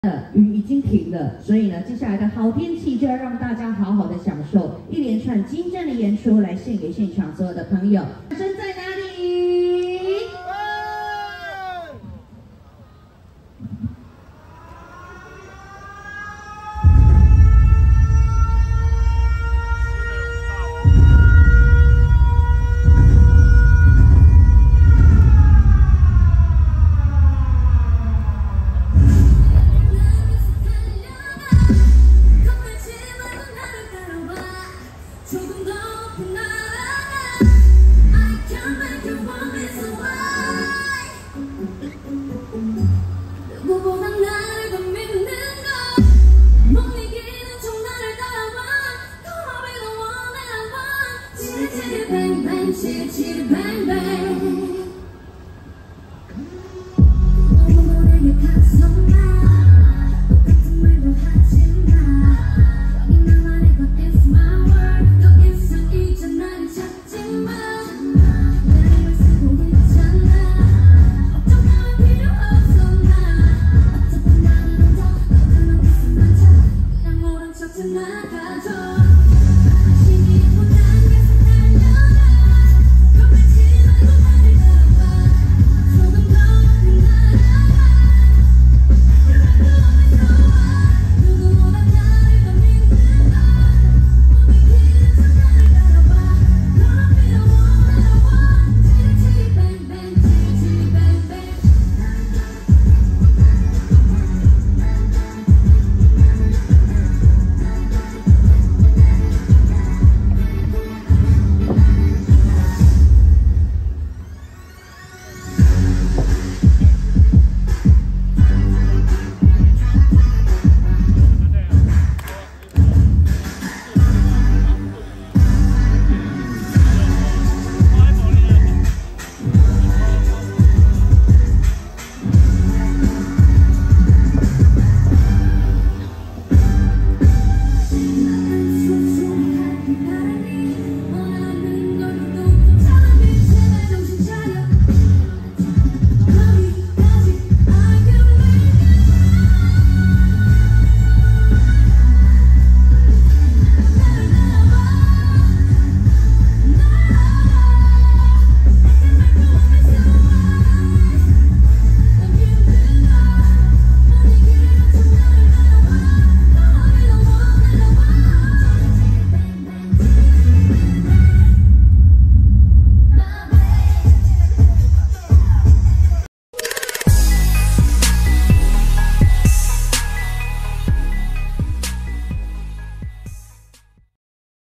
雨已经停了，所以呢，接下来的好天气就要让大家好好的享受一连串精湛的演出，来献给现场所有的朋友。身在呢。